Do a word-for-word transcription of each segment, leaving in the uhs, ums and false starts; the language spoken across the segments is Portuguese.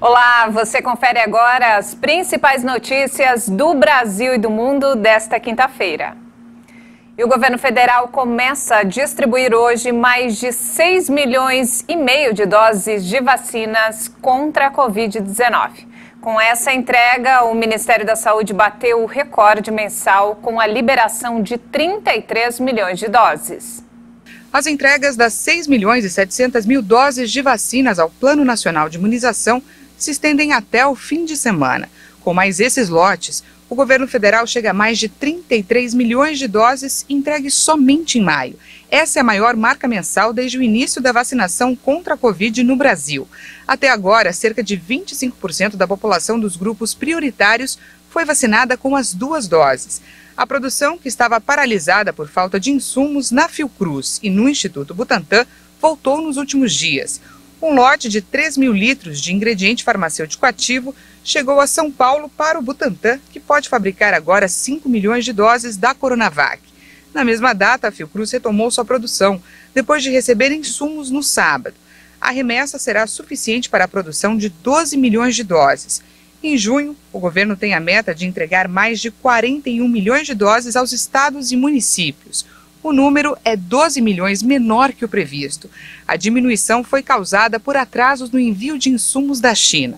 Olá, você confere agora as principais notícias do Brasil e do mundo desta quinta-feira. E o governo federal começa a distribuir hoje mais de seis milhões e meio de doses de vacinas contra a covid dezenove. Com essa entrega, o Ministério da Saúde bateu o recorde mensal com a liberação de trinta e três milhões de doses. As entregas das seis milhões e setecentas mil doses de vacinas ao Plano Nacional de Imunização se estendem até o fim de semana. Com mais esses lotes, o governo federal chega a mais de trinta e três milhões de doses entregues somente em maio. Essa é a maior marca mensal desde o início da vacinação contra a Covid no Brasil. Até agora, cerca de vinte e cinco por cento da população dos grupos prioritários foi vacinada com as duas doses. A produção, que estava paralisada por falta de insumos na Fiocruz e no Instituto Butantan, voltou nos últimos dias. Um lote de três mil litros de ingrediente farmacêutico ativo chegou a São Paulo para o Butantan, que pode fabricar agora cinco milhões de doses da Coronavac. Na mesma data, a Fiocruz retomou sua produção, depois de receber insumos no sábado. A remessa será suficiente para a produção de doze milhões de doses. Em junho, o governo tem a meta de entregar mais de quarenta e um milhões de doses aos estados e municípios. O número é doze milhões menor que o previsto. A diminuição foi causada por atrasos no envio de insumos da China.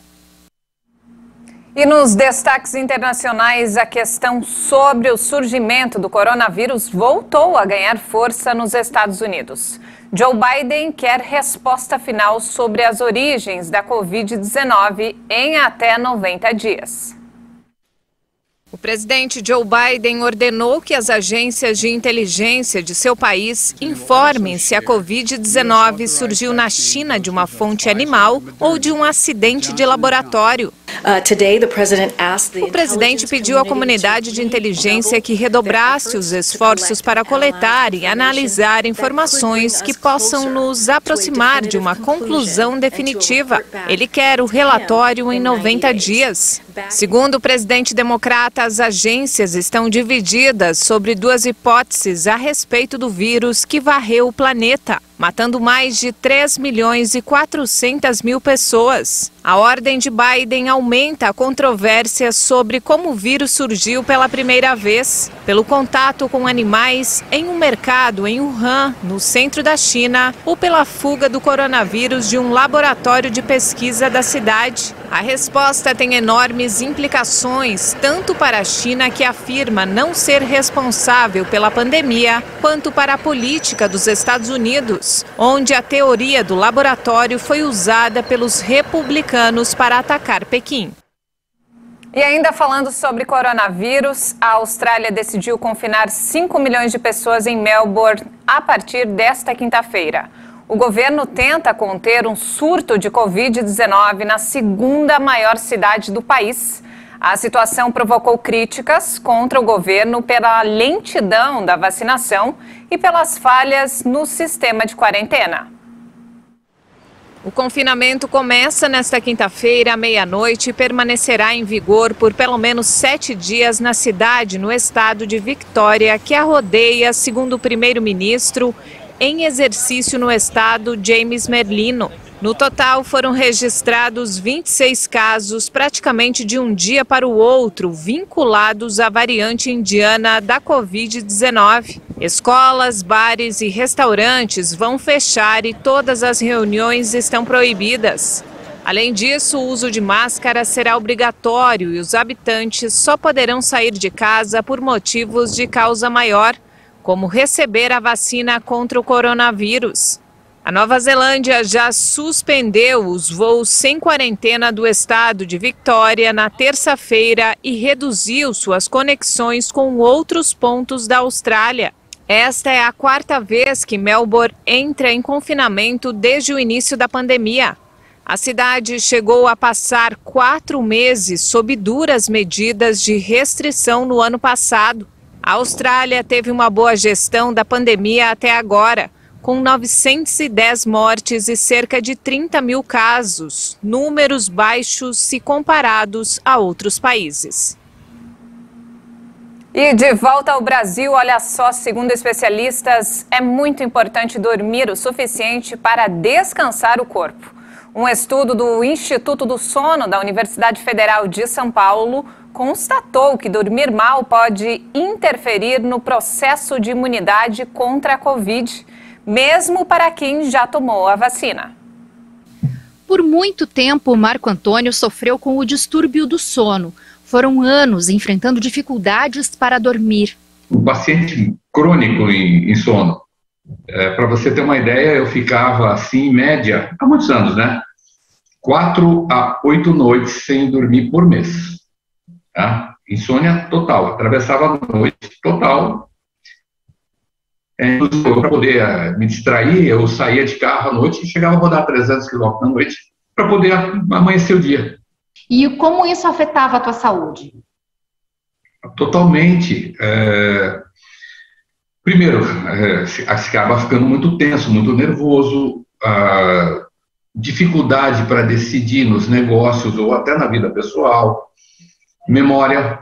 E nos destaques internacionais, a questão sobre o surgimento do coronavírus voltou a ganhar força nos Estados Unidos. Joe Biden quer resposta final sobre as origens da covid dezenove em até noventa dias. O presidente Joe Biden ordenou que as agências de inteligência de seu país informem se a covid dezenove surgiu na China de uma fonte animal ou de um acidente de laboratório. O presidente pediu à comunidade de inteligência que redobrasse os esforços para coletar e analisar informações que possam nos aproximar de uma conclusão definitiva. Ele quer o relatório em noventa dias. Segundo o presidente democrata, as agências estão divididas sobre duas hipóteses a respeito do vírus que varreu o planeta, matando mais de três milhões e quatrocentas mil pessoas. A ordem de Biden aumenta a controvérsia sobre como o vírus surgiu pela primeira vez, pelo contato com animais em um mercado em Wuhan, no centro da China, ou pela fuga do coronavírus de um laboratório de pesquisa da cidade. A resposta tem enormes implicações, tanto para a China, que afirma não ser responsável pela pandemia, quanto para a política dos Estados Unidos, onde a teoria do laboratório foi usada pelos republicanos para atacar Pequim. E ainda falando sobre coronavírus, a Austrália decidiu confinar cinco milhões de pessoas em Melbourne a partir desta quinta-feira. O governo tenta conter um surto de covid dezenove na segunda maior cidade do país. A situação provocou críticas contra o governo pela lentidão da vacinação e pelas falhas no sistema de quarentena. O confinamento começa nesta quinta-feira, à meia-noite, e permanecerá em vigor por pelo menos sete dias na cidade, no estado de Victoria, que a rodeia, segundo o primeiro-ministro, em exercício no estado, James Merlino. No total, foram registrados vinte e seis casos, praticamente de um dia para o outro, vinculados à variante indiana da covid dezenove. Escolas, bares e restaurantes vão fechar e todas as reuniões estão proibidas. Além disso, o uso de máscara será obrigatório e os habitantes só poderão sair de casa por motivos de causa maior, como receber a vacina contra o coronavírus. A Nova Zelândia já suspendeu os voos sem quarentena do estado de Victoria na terça-feira e reduziu suas conexões com outros pontos da Austrália. Esta é a quarta vez que Melbourne entra em confinamento desde o início da pandemia. A cidade chegou a passar quatro meses sob duras medidas de restrição no ano passado. A Austrália teve uma boa gestão da pandemia até agora, com novecentas e dez mortes e cerca de trinta mil casos, números baixos se comparados a outros países. E de volta ao Brasil, olha só, segundo especialistas, é muito importante dormir o suficiente para descansar o corpo. Um estudo do Instituto do Sono da Universidade Federal de São Paulo constatou que dormir mal pode interferir no processo de imunidade contra a Covid, mesmo para quem já tomou a vacina. Por muito tempo, o Marco Antônio sofreu com o distúrbio do sono. Foram anos enfrentando dificuldades para dormir. Um paciente crônico em, em sono. É, para você ter uma ideia, eu ficava assim, em média, há muitos anos, né? Quatro a oito noites sem dormir por mês. Tá? Insônia total. Atravessava a noite total. É, para poder uh, me distrair, eu saía de carro à noite e chegava a rodar trezentos quilômetros na noite para poder amanhecer o dia. E como isso afetava a tua saúde? Totalmente. É... Primeiro, é, se acaba ficando muito tenso, muito nervoso, a dificuldade para decidir nos negócios ou até na vida pessoal, memória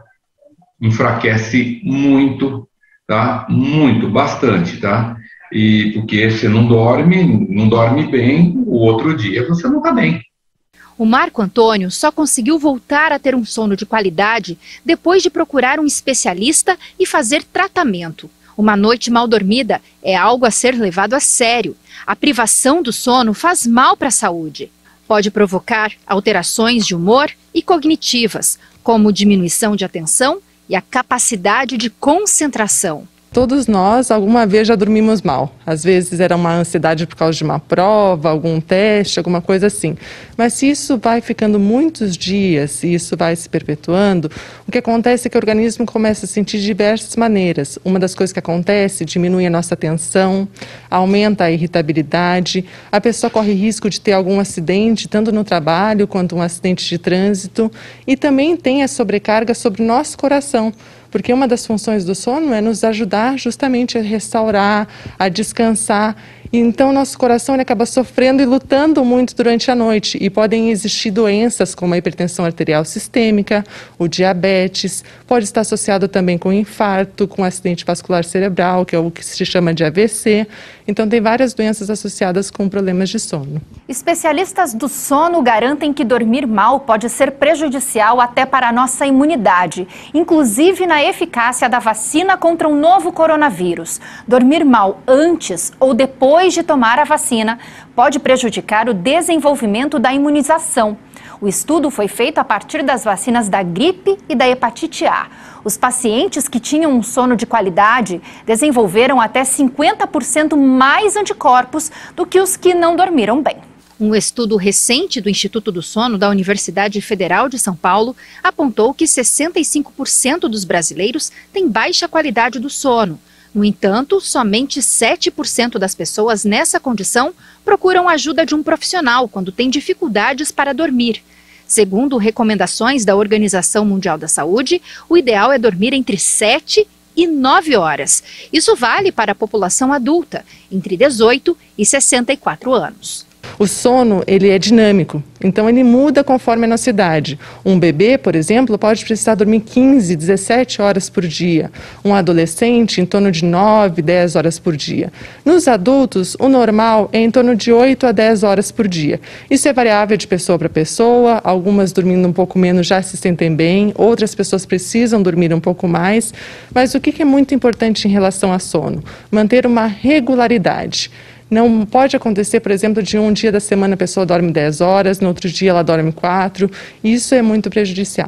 enfraquece muito, tá? Muito, bastante, tá? E porque você não dorme, não dorme bem, o outro dia você não está bem. O Marco Antônio só conseguiu voltar a ter um sono de qualidade depois de procurar um especialista e fazer tratamento. Uma noite mal dormida é algo a ser levado a sério. A privação do sono faz mal para a saúde. Pode provocar alterações de humor e cognitivas, como diminuição de atenção e a capacidade de concentração. Todos nós, alguma vez, já dormimos mal. Às vezes era uma ansiedade por causa de uma prova, algum teste, alguma coisa assim. Mas se isso vai ficando muitos dias, se isso vai se perpetuando, o que acontece é que o organismo começa a sentir de diversas maneiras. Uma das coisas que acontece, diminui a nossa atenção, aumenta a irritabilidade, a pessoa corre risco de ter algum acidente, tanto no trabalho quanto um acidente de trânsito, e também tem a sobrecarga sobre o nosso coração. Porque uma das funções do sono é nos ajudar justamente a restaurar, a descansar. E então nosso coração ele acaba sofrendo e lutando muito durante a noite. E podem existir doenças como a hipertensão arterial sistêmica, o diabetes, pode estar associado também com infarto, com acidente vascular cerebral, que é o que se chama de A V C. Então tem várias doenças associadas com problemas de sono. Especialistas do sono garantem que dormir mal pode ser prejudicial até para a nossa imunidade, inclusive na eficácia da vacina contra o novo coronavírus. Dormir mal antes ou depois de tomar a vacina pode prejudicar o desenvolvimento da imunização. O estudo foi feito a partir das vacinas da gripe e da hepatite A. Os pacientes que tinham um sono de qualidade desenvolveram até cinquenta por cento mais anticorpos do que os que não dormiram bem. Um estudo recente do Instituto do Sono da Universidade Federal de São Paulo apontou que sessenta e cinco por cento dos brasileiros têm baixa qualidade do sono. No entanto, somente sete por cento das pessoas nessa condição procuram ajuda de um profissional quando têm dificuldades para dormir. Segundo recomendações da Organização Mundial da Saúde, o ideal é dormir entre sete e nove horas. Isso vale para a população adulta, entre dezoito e sessenta e quatro anos. O sono, ele é dinâmico, então ele muda conforme a nossa idade. Um bebê, por exemplo, pode precisar dormir quinze, dezessete horas por dia. Um adolescente, em torno de nove, dez horas por dia. Nos adultos, o normal é em torno de oito a dez horas por dia. Isso é variável de pessoa para pessoa, algumas dormindo um pouco menos já se sentem bem, outras pessoas precisam dormir um pouco mais. Mas o que é muito importante em relação a sono? Manter uma regularidade. Não pode acontecer, por exemplo, de um dia da semana a pessoa dorme dez horas, no outro dia ela dorme quatro. Isso é muito prejudicial.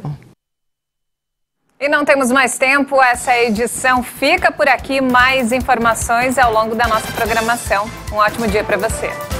E não temos mais tempo, essa edição fica por aqui. Mais informações ao longo da nossa programação. Um ótimo dia para você.